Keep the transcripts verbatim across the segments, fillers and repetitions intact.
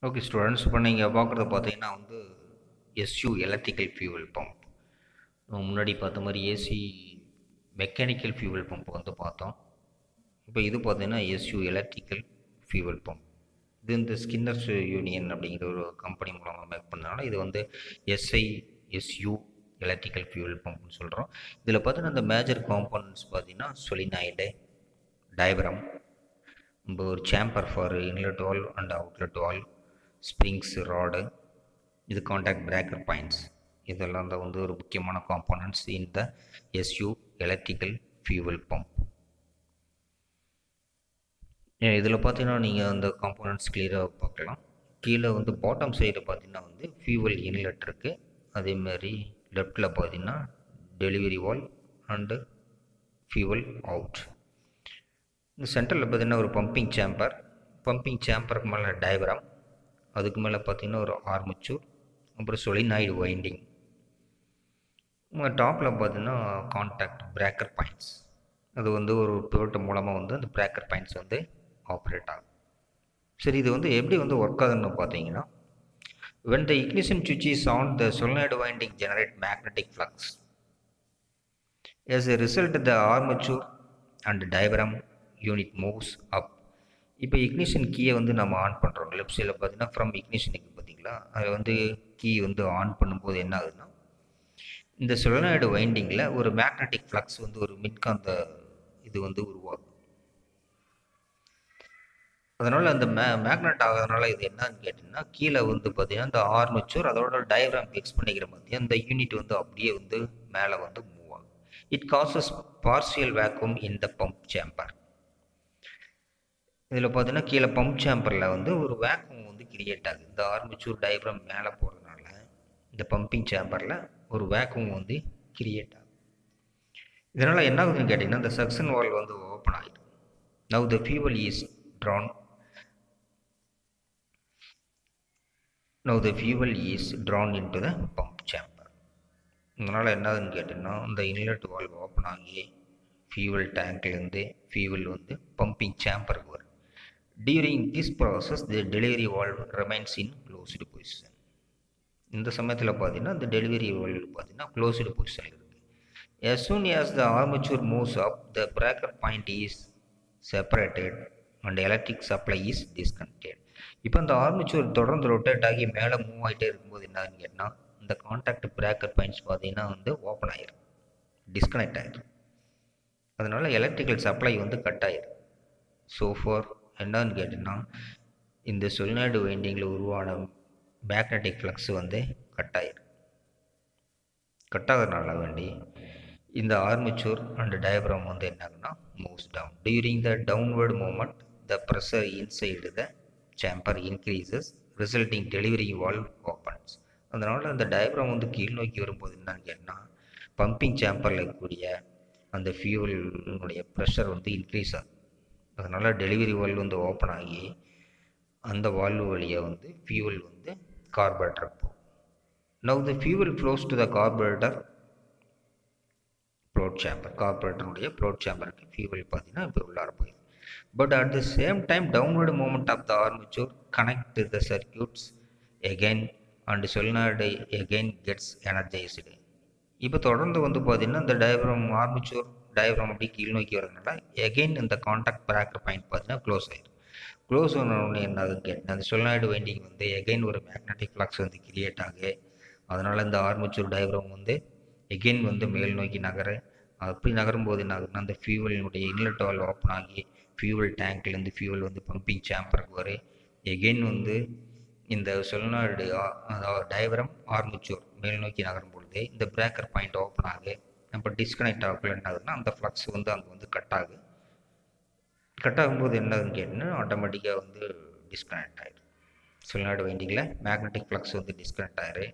Okay students, இப்போ நீங்கள் பார்க்குறது பார்த்தீங்கன்னா வந்து எஸ்யூ எலக்ட்ரிக்கல் ஃபியூவல் பம்ப். நம்ம முன்னாடி பார்த்த மாதிரி ஏசி மெக்கானிக்கல் ஃபியூவல் பம்ப் வந்து பார்த்தோம். இப்போ இது பார்த்தீங்கன்னா எஸ்யூ எலக்ட்ரிக்கல் ஃபியூவல் பம்ப். இது இந்த ஸ்கின்னர்ஸ் யூனியன் அப்படிங்கிற ஒரு கம்பெனி மூலமாக மேக் பண்ணனால இது வந்து எஸ்ஐ எஸ்யூ எலக்ட்ரிக்கல் ஃபியூவல் பம்ப்னு சொல்கிறோம். இதில் பார்த்தீங்கன்னா இந்த மேஜர் காம்போனன்ட்ஸ் பார்த்தீங்கன்னா சொலினாய்டு, டயப்ரம், இப்போ ஒரு chamber for inlet valve and outlet valve, springs, rod, இது காண்டாக்ட் பிரேக்கர் பாயிண்ட்ஸ், இதெல்லாம் தான் வந்து ஒரு முக்கியமான components in the SU electrical fuel pump. இதில் பார்த்தீங்கன்னா நீங்கள் அந்த காம்போனன்ட்ஸ் கிளியராக பார்க்கலாம். கீழே வந்து பாட்டம் சைடு பார்த்தீங்கன்னா வந்து ஃபியூவல் இன்லெட் இருக்குது. அதேமாதிரி லெஃப்டில் பார்த்தீங்கன்னா delivery valve and fuel out. இந்த சென்டரில் பார்த்தீங்கன்னா ஒரு பம்பிங் சேம்பர், பம்பிங் சேம்பருக்கு மேலே டயப்ரம், அதுக்கு மேலே பார்த்தீங்கன்னா ஒரு ஆர்மச்சூர், அப்புறம் சொலினாய்டு வைண்டிங். டாப்பில் பார்த்தீங்கன்னா காண்டாக்ட் பிரேக்கர் பாயிண்ட்ஸ், அது வந்து ஒரு பிவட் மூலமாக வந்து அந்த பிரேக்கர் பாயிண்ட்ஸ் வந்து ஆப்ரேட் ஆகும். சரி, இது வந்து எப்படி வந்து ஒர்க் ஆகுதுன்னு பார்த்தீங்கன்னா, when the ignition switch is on, the solenoid winding generate magnetic flux. As a result, the armature and diaphragm unit moves up. இப்போ இக்னிஷன் கீயை வந்து நம்ம ஆன் பண்ணுறோம். லெஃப்ட் சைடில் பார்த்தீங்கன்னா ஃப்ரம் இக்னிஷனுக்கு பார்த்தீங்களா, அதில் வந்து கீ வந்து ஆன் பண்ணும்போது என்ன ஆகுதுன்னா, இந்த சொலனாய்டு வைண்டிங்கில் ஒரு மேக்னட்டிக் ஃப்ளக்ஸ் வந்து ஒரு மின்காந்த இது வந்து உருவாகும். அதனால் அந்த மே மேக்னெட் ஆகிறதுனால இது என்னன்னு கேட்டிங்கன்னா, கீழே வந்து பார்த்தீங்கன்னா இந்த ஆர்மச்சூர் அதோட டயப்ராம் ஃபிக்ஸ் பண்ணிக்கிற மாதிரி அந்த யூனிட் வந்து அப்படியே வந்து மேலே வந்து மூவ் ஆகும். It causes partial vacuum in the pump chamber. இதில் பார்த்தீங்கன்னா கீழே பம்ப் சேம்பரில் வந்து ஒரு வேக்யூம் வந்து கிரியேட் ஆகுது. இந்த ஆர்மச்சூர் டயப்ராம் மேலே போகிறதுனால இந்த பம்பிங் சேம்பரில் ஒரு வேக்யூம் வந்து கிரியேட் ஆகும். இதனால் என்ன ஆகுதுன்னு கேட்டிங்கன்னா, இந்த சக்ஷன் வால்வ் வந்து ஓப்பன் ஆகிடும். Now the fuel is drawn now the fuel is drawn into the pump chamber. இதனால் என்ன ஆகுதுன்னு கேட்டிங்கன்னா, இந்த இன்லெட் வால்வ் ஓப்பன் ஆகி ஃபியூவல் டேங்க்லேருந்து ஃபியூவல் வந்து பம்பிங் சேம்பருக்கு வரும். During this process, the delivery valve remains in closed position. இந்த சமயத்தில் பார்த்தீங்கன்னா இந்த டெலிவரி வால்வ் பார்த்தீங்கன்னா க்ளோஸ்டு பொசிஷனில் இருக்குது. As soon as the armature moves up, the breaker point is separated and electric supply is disconnected. இப்போ இந்த ஆர்மச்சூர் தொடர்ந்து ரொட்டேட் ஆகி மேலே மூவ் ஆகிட்டே இருக்கும்போது என்னன்னு கேட்டால், இந்த காண்டாக்ட் பிரேக்கர் பாயிண்ட்ஸ் பார்த்தீங்கன்னா வந்து ஓப்பன் ஆகிடும், டிஸ்கனெக்ட் ஆகிடும். அதனால் எலக்ட்ரிக்கல் சப்ளை வந்து கட் ஆகிடும். ஸோ ஃபார் என்னன்னு கேட்டிங்கன்னா, இந்த சொலினாய்டு வைண்டிங்கில் உருவான மேக்னட்டிக் ஃப்ளக்ஸ் வந்து கட் ஆகிடும். கட் ஆகிறதுனால வேண்டி இந்த ஆர்மச்சூர் அண்ட் டயப்ராம் வந்து என்ன ஆகுதுன்னா moves down. During the downward movement the pressure inside the chamber increases, resulting delivery valve opens. அதனால் அந்த டயப்ராம் வந்து கீழ் நோக்கி வரும்போது என்னன்னு கேட்டால், பம்பிங் சேம்பரில் இருக்கக்கூடிய அந்த ஃபியூவலினுடைய ப்ரெஷர் வந்து இன்க்ரீஸ் ஆகும். அதனால் டெலிவரி வால்வ் வந்து ஓப்பன் ஆகி அந்த வால்வு வழியாக வந்து ஃபியூவல் வந்து கார்பரேட்டருக்கு போகும். Now the fuel flows to the carburettor float chamber. கார்பரேட்டருடைய ப்ளோட் சேம்பருக்கு ஃபியூவல் பார்த்தீங்கன்னா இப்போ உள்ளார போயிடும். But at the same time downward movement of the armature connect the circuits again and solenoid again gets energised. இப்போ தொடர்ந்து வந்து பார்த்தீங்கன்னா இந்த டயப்ராம் ஆர்மச்சூர் டயப்ராம் அப்படி கீழ் நோக்கி வரதுனால எகைன் இந்த காண்டாக்ட் பிரேக்கர் பாயிண்ட் பார்த்தீங்கன்னா க்ளோஸ் ஆகிடும். க்ளோஸ் ஆனோடனே என்ன ஆகுதுன்னு கேட்டிங்கன்னா, அந்த சொலினாய்டு வைண்டிங் வந்து எகைன் ஒரு மேக்னட்டிக் ஃப்ளக்ஸ் வந்து கிரியேட் ஆகு. அதனால் இந்த ஆர்மச்சூர் டயப்ராம் வந்து எகைன் வந்து மேல் நோக்கி நகர. அப்படி நகரும்போது என்ன ஆகுதுன்னா, அந்த ஃபியூவலினுடைய இன்லெட் வால்வ் ஓப்பன் ஆகி ஃபியூவல் டேங்க்லேருந்து ஃபியூவல் வந்து பம்பிங் சேம்பருக்கு வரும். எகைன் வந்து இந்த சொலினாய்டு அதாவது டயப்ராம் ஆர்மச்சூர் மேல் நோக்கி நகரும் பொழுது இந்த பிரேக்கர் பாயிண்ட் ஓப்பன் ஆகு. இப்போ டிஸ்கனெக்ட் ஆகல என்ன ஆகுதுன்னா, அந்த ஃப்ளக்ஸ் வந்து அங்கே வந்து கட் ஆகுது. கட் ஆகும்போது என்னதுன்னு கேட்டிங்கன்னா, ஆட்டோமேட்டிக்காக வந்து டிஸ்கனெக்ட் ஆகிடும். சொலினாய்டு வைண்டிங்கில் மேக்னட்டிக் ஃப்ளக்ஸ் வந்து டிஸ்கனெக்ட் ஆகிரு.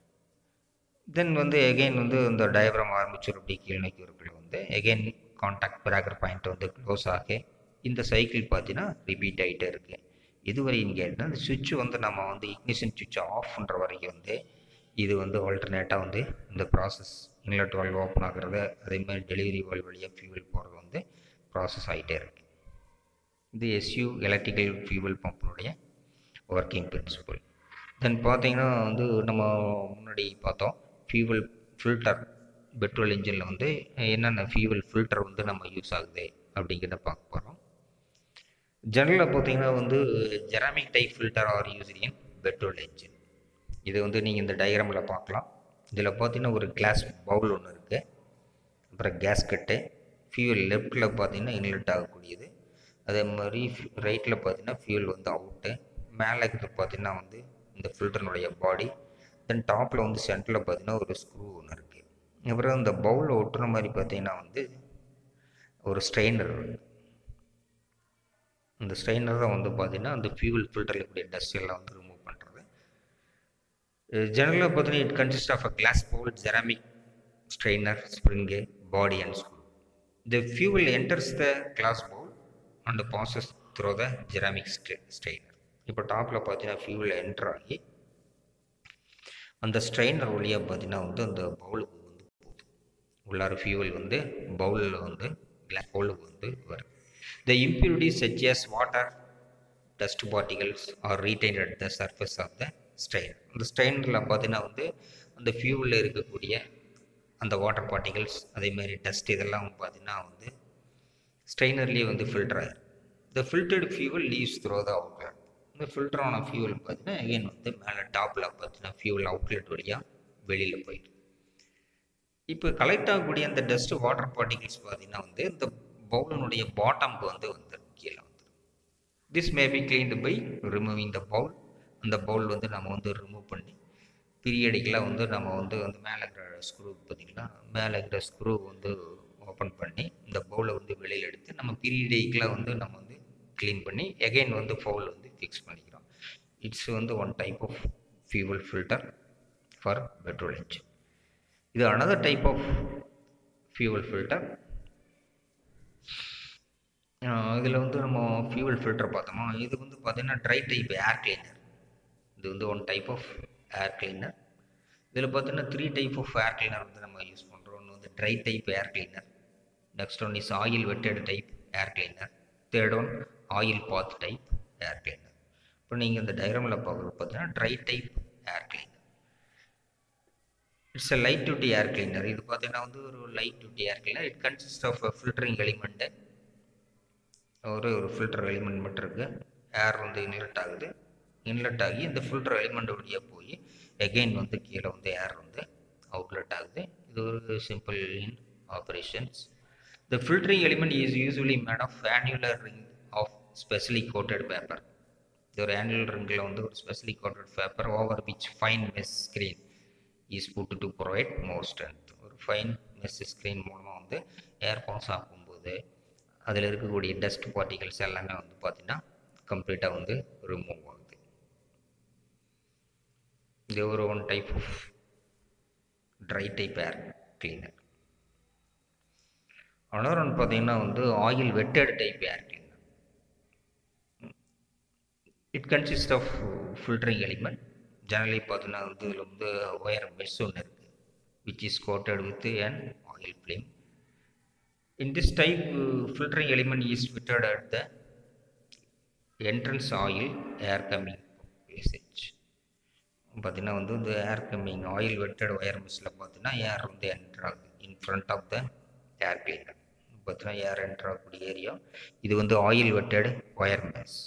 தென் வந்து எகெயின் வந்து இந்த டயப்ராம் ஆர்மச்சூர் அப்படி கீழ் நோக்கி வரக்குள்ள வந்து எகெயின் காண்டாக்ட் பிரேக்கர் பாயிண்ட் வந்து க்ளோஸ் ஆகி இந்த சைக்கிள் பார்த்தீங்கன்னா ரிப்பீட் ஆகிட்டே இருக்குது. இதுவரையும் கேட்டால் இந்த சுவிட்ச் வந்து நம்ம வந்து இக்னிஷன் சுவிட்ச் ஆஃப் பண்ணுற வரைக்கும் வந்து இது வந்து ஆல்டர்னேட்டாக வந்து இந்த ப்ராசஸ் இன்லெட் வால்வ் ஓப்பன் ஆகிறது, அதேமாதிரி டெலிவரி வால்வ் வழியாக ஃபியூவல் போகிறது வந்து ப்ராசஸ் ஆகிட்டே இருக்குது. இது எஸ்யூ எலக்ட்ரிக்கல் ஃபியூவல் பம்பினுடைய ஒர்க்கிங் பிரின்சிபல். தென் பார்த்தீங்கன்னா வந்து நம்ம முன்னாடி பார்த்தோம் ஃபியூவல் ஃபில்டர். பெட்ரோல் இன்ஜினில் வந்து என்னென்ன ஃபியூவல் ஃபில்டர் வந்து நம்ம யூஸ் ஆகுது அப்படிங்கிறத பார்க்க போகிறோம். ஜெனரலாக பார்த்தீங்கன்னா வந்து ceramic type filter are use in petrol engine. இது வந்து நீங்கள் இந்த டயக்ராமில் பார்க்கலாம். இதில் பார்த்தீங்கன்னா ஒரு கிளாஸ் பவுல் ஒன்று இருக்குது, அப்புறம் கேஸ்கெட்டு, ஃபியூல் லெஃப்ட்டில் பார்த்தீங்கன்னா இன்லெட் ஆகக்கூடியது, அதே மாதிரி ரைட்டில் பார்த்தீங்கன்னா ஃபியூல் வந்து அவுட்டு, மேலே இருக்கிறது பார்த்தீங்கன்னா வந்து இந்த ஃபில்டர்னுடைய பாடி, தென் டாப்பில் வந்து சென்டரில் பார்த்தீங்கன்னா ஒரு ஸ்க்ரூ ஒன்று இருக்குது. அப்புறம் இந்த பவுலில் ஒட்டுற மாதிரி பார்த்தீங்கன்னா வந்து ஒரு ஸ்ட்ரெயினர் இருக்குது. இந்த ஸ்ட்ரெயினர் தான் வந்து பார்த்தீங்கன்னா அந்த ஃபியூவல் ஃபில்டரில் இருக்கக்கூடிய டஸ்ட் எல்லாம் வந்து ரிமூவ் பண்ணுறது. ஜெனரலாக பார்த்தீங்கன்னா it consist of a glass bowl, ceramic strainer, spring, body and screw. The fuel enters the glass bowl and passes through the ceramic strainer. இப்போ டாப்பில் பார்த்தீங்கன்னா ஃபியூல் என்டர் ஆகி அந்த ஸ்ட்ரெயினர் வழியாக பார்த்தீங்கன்னா வந்து அந்த பவுலுக்கு வந்து போகுது. உள்ளார ஃபியூவல் வந்து பவுலில் வந்து கிளாஸ் பவுலுக்கு வந்து வருது. The impurities such as water, dust particles are retained at the surface of the strainer. அந்த ஸ்ட்ரெயினரில் பார்த்தீங்கன்னா வந்து அந்த ஃபியூவலில் இருக்கக்கூடிய அந்த வாட்டர் பார்ட்டிகல்ஸ் அதேமாதிரி டஸ்ட் இதெல்லாம் பார்த்தீங்கன்னா வந்து ஸ்ட்ரெயினர்லேயே வந்து ஃபில்டர் ஆகிடும். The filtered fuel leaves through the outlet. இந்த ஃபில்டரான ஃபியூவல் பார்த்தீங்கன்னா அகெயின் வந்து மேலே டாப்பில் பார்த்தீங்கன்னா ஃபியூவல் அவுட்லெட் வழியாக வெளியில் போயிடும். இப்போ கலெக்ட் ஆகக்கூடிய அந்த டஸ்ட்டு வாட்டர் பார்ட்டிகல்ஸ் பார்த்தீங்கன்னா வந்து இந்த பவுலினுடைய பாட்டமுக்கு வந்து வந்துடும், கீழே வந்துடும். This may be cleaned by removing the bowl. அந்த பவுல் வந்து நம்ம வந்து ரிமூவ் பண்ணி பீரியடிக்கெலாம் வந்து நம்ம வந்து அந்த மேலே இருக்கிற ஸ்க்ரூ பார்த்திங்கன்னா மேலே இருக்கிற ஸ்க்ரூ வந்து ஓப்பன் பண்ணி இந்த பவுலை வந்து வெளியில் எடுத்து நம்ம பீரியடிக்கெலாம் வந்து நம்ம வந்து க்ளீன் பண்ணி எகைன் வந்து பவுல் வந்து ஃபிக்ஸ் பண்ணிக்கிறோம். இட்ஸ் வந்து one type of fuel filter for petrol engine. இது another type of fuel filter. இதில் வந்து நம்ம ஃபியூவல் ஃபில்டர் பார்த்தோமா, இது வந்து பார்த்திங்கன்னா ட்ரை டைப் ஏர் கிளீனர். இது வந்து one type of air cleaner. இதில் பார்த்தீங்கன்னா three type of air cleaner வந்து நம்ம யூஸ் பண்ணுறோம். ஒன்று வந்து dry type air cleaner, next one is oil wetted type air cleaner, third one oil bath type air cleaner. இப்போ நீங்கள் இந்த டயக்ராமில் பார்க்குறது பார்த்தீங்கன்னா dry type air cleaner. It's a light duty air cleaner. இது பார்த்தீங்கன்னா வந்து ஒரு light duty air cleaner. It consist of filtering element. ஒரு ஒரு ஃபில்டர் எலிமெண்ட் மட்டும் இருக்குது. ஏர் வந்து இன்லெட் ஆகுது, இன்லெட் ஆகி இந்த ஃபில்டர் எலிமெண்ட் வழியாக போய் எகெயின் வந்து கீழே வந்து ஏர் வந்து அவுட்லெட் ஆகுது. இது ஒரு simple in operations. The filtering element is usually made of annular ring of specially coated paper. இது ஒரு ஆனுலர் ரிங்கில் வந்து ஒரு specially coated paper over which fine mesh screen is put to provide more strength. ஒரு fine mesh screen மூலமாக வந்து ஏர் pass ஆகும்போது அதில் இருக்கக்கூடிய டஸ்ட் பார்ட்டிகல்ஸ் எல்லாமே வந்து பார்த்திங்கன்னா கம்ப்ளீட்டாக வந்து ரிமூவ் ஆகுது. இது ஒரு one type of dry type air cleaner. Another one பார்த்தீங்கன்னா வந்து oil wetted type air cleaner. It consist of filtering element. Generally பார்த்தீங்கன்னா வந்து இதில் வந்து ஒயர் மெஷ் ஒன்று இருக்குது which is coated with an oil film. In this type filtering element is fitted at the entrance oil air coming passage. பார்த்தீங்கன்னா வந்து இந்த air coming oil wetted wire மெஷில் பார்த்தீங்கன்னா ஏர் வந்து என்டர் ஆகுது in front of the air cleaner. பார்த்தீங்கன்னா air enter ஆகக்கூடிய area இது வந்து oil wetted wire mesh.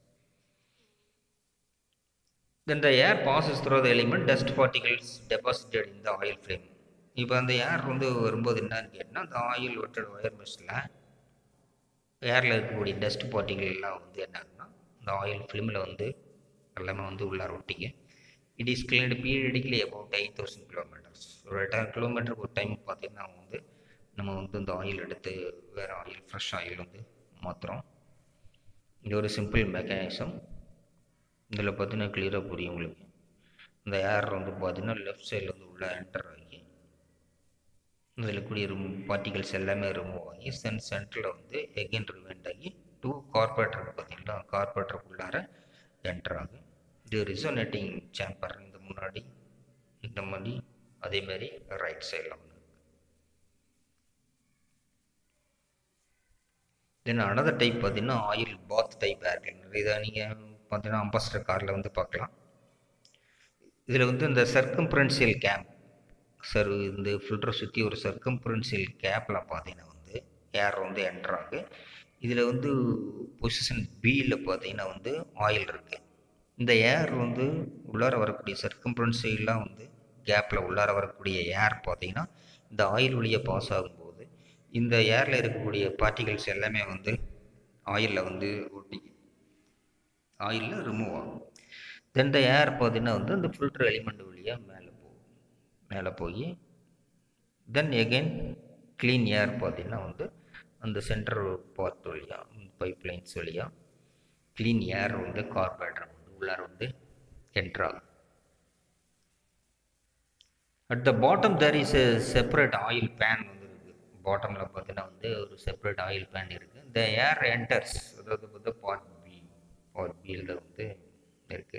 Then the air passes through the element dust particles deposited in the oil film. இப்போ அந்த ஏர் வந்து வரும்போது என்னன்னு கேட்டால் அந்த ஆயில் வெட்டட் ஒயர் மெஷில் ஏரில் இருக்கக்கூடிய டஸ்ட் பார்ட்டிகல் எல்லாம் வந்து என்ன ஆகுதுன்னா இந்த ஆயில் ஃபிலிமில் வந்து எல்லாமே வந்து உள்ளார ஒட்டிங்க. It is cleaned periodically about eight thousand kilometres. ஒரு எட்டாயிரம் கிலோமீட்டருக்கு ஒரு டைம் பார்த்திங்கன்னா வந்து நம்ம வந்து இந்த ஆயில் எடுத்து வேறு ஆயில் ஃப்ரெஷ் ஆயில் வந்து மாற்றுறோம். இது ஒரு சிம்பிள் மெக்கானிசம். இதில் பார்த்தீங்கன்னா கிளியராக புரியும் உங்களுக்கு. இந்த ஏர் வந்து பார்த்தீங்கன்னா லெஃப்ட் சைடில் வந்து உள்ளே என்டர் ஆகி இதில் கூடிய ரிமூவ் பார்ட்டிகல்ஸ் எல்லாமே ரிமூவ் ஆகி சென் சென்டரில் வந்து எகெயின் ரிவெண்ட் ஆகி டூ கார்பரேட்டருக்கு பார்த்தீங்கன்னா கார்பரேட்டருக்குள்ளார என்டர் ஆகும். இது ரிசோனேட்டிங் சேம்பர் இந்த முன்னாடி இந்த மாதிரி அதேமாதிரி ரைட் சைடில் ஒன்று. தென் அனதர் டைப் பார்த்தீங்கன்னா oil bath type air cleaner. இதை நீங்கள் பார்த்தீங்கன்னா அம்பாஸ்டர் காரில் வந்து பார்க்கலாம். இதில் வந்து இந்த சர்க்கம்ஃபரன்ஷியல் கேப் சர் இந்த ஃபில்டரை சுற்றி ஒரு சர்க்கம்ஃபரன்ஷியல் கேப்பில் பார்த்தீங்கன்னா வந்து ஏர் வந்து என்டர் ஆகுது. இதில் வந்து பொசிஷன் பியில் பார்த்தீங்கன்னா வந்து ஆயில் இருக்குது. இந்த ஏர் வந்து உள்ளார வரக்கூடிய சர்க்கம்ஃபரன்ஷியலாக வந்து கேப்பில் உள்ளார வரக்கூடிய ஏர் பார்த்தீங்கன்னா இந்த ஆயில் வழியாக பாஸ் ஆகும்போது இந்த ஏரில் இருக்கக்கூடிய பார்ட்டிகல்ஸ் எல்லாமே வந்து ஆயிலில் வந்து ஒட்டி ஆயிலில் ரிமூவ் ஆகும். தென் இந்த ஏர் பார்த்தீங்கன்னா வந்து அந்த ஃபில்டர் எலிமெண்ட் வழியாக மேலே போகும். மேலே போய் தென் எகெயின் க்ளீன் ஏர் பார்த்தீங்கன்னா வந்து அந்த சென்டர் பார்ட் வழியாக பைப் லைன்ஸ் வழியாக க்ளீன் ஏர் வந்து கார்பரேட்டர் வந்து உள்ளார வந்து என்டர் ஆகும். At the bottom there is a separate oil pan வந்து இருக்குது. பாட்டமில் பார்த்தீங்கன்னா வந்து ஒரு செப்பரேட் ஆயில் பேன் இருக்குது. இந்த ஏர் என்டர்ஸ் அதாவது வந்து பார்ட் பி பார்ட் பியில் வந்து இருக்குது.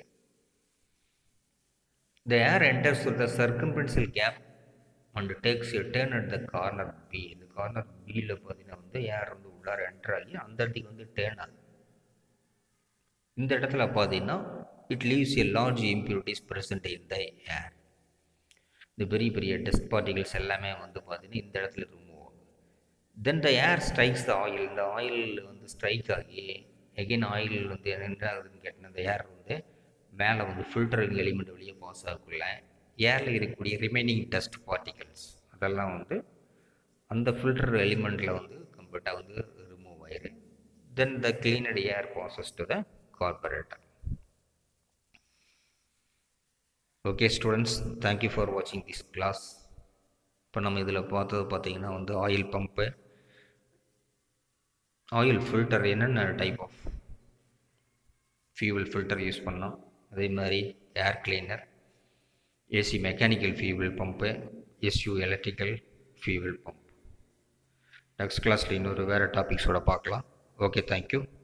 The air enters through the circumferential gap and takes a turn at the corner B. இந்த கார்னர் பியில் பார்த்தீங்கன்னா வந்து ஏர் வந்து உள்ளார என்டர் ஆகி அந்த இடத்துக்கு வந்து டேர்ன் ஆகுது. இந்த இடத்துல பார்த்தீங்கன்னா it leaves a large impurities present in the air. இந்த பெரிய பெரிய டஸ்ட் பார்ட்டிகல்ஸ் எல்லாமே வந்து பார்த்தீங்கன்னா இந்த இடத்துல ரிமூவ் ஆகும். Then the air strikes the oil. இந்த ஆயில் வந்து ஸ்ட்ரைக் ஆகி எகெயின் ஆயில் வந்து என்ன ஆகுதுன்னு கேட்டேன். இந்த ஏர் வந்து மேலே வந்து ஃபில்டரிங் எலிமெண்ட் வழியே பாஸ் ஆகக்குள்ள ஏரில் இருக்கக்கூடிய ரிமைனிங் டஸ்ட் பார்ட்டிகல்ஸ் அதெல்லாம் வந்து அந்த ஃபில்டர் எலிமெண்ட்டில் வந்து கம்ப்ளீட்டாக வந்து ரிமூவ் ஆயிரு. Then the cleaned air passes to the carburettor. Okay students, thank you for வாட்சிங் திஸ் கிளாஸ். இப்போ நம்ம இதில் பார்த்தது பார்த்தீங்கன்னா வந்து ஆயில் பம்பு, ஆயில் ஃபில்டர், என்னென்ன type of fuel filter use பண்ணோம், அதே மாதிரி air cleaner, AC mechanical fuel pump, SU electrical fuel pump. Next கிளாஸில் இன்னொரு வேறு டாபிக்ஸோட பார்க்கலாம். Okay, thank you.